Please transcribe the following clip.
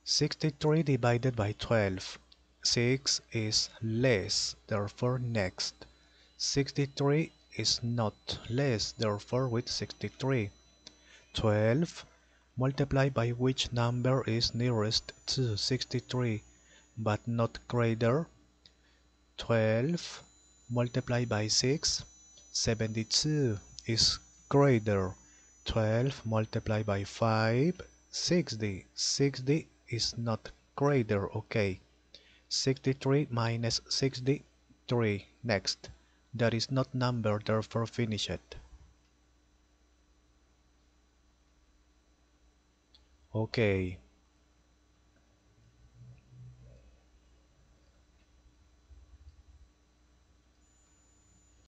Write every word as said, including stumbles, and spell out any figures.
sixty-three divided by twelve. six is less, therefore next. sixty-three is not less, therefore with sixty-three. twelve multiplied by which number is nearest to sixty-three but not greater. twelve multiplied by six. seventy-two is greater. twelve multiplied by five. sixty. sixty is not greater, okay. sixty-three minus sixty-three, next. That is not number, therefore finish it. Okay,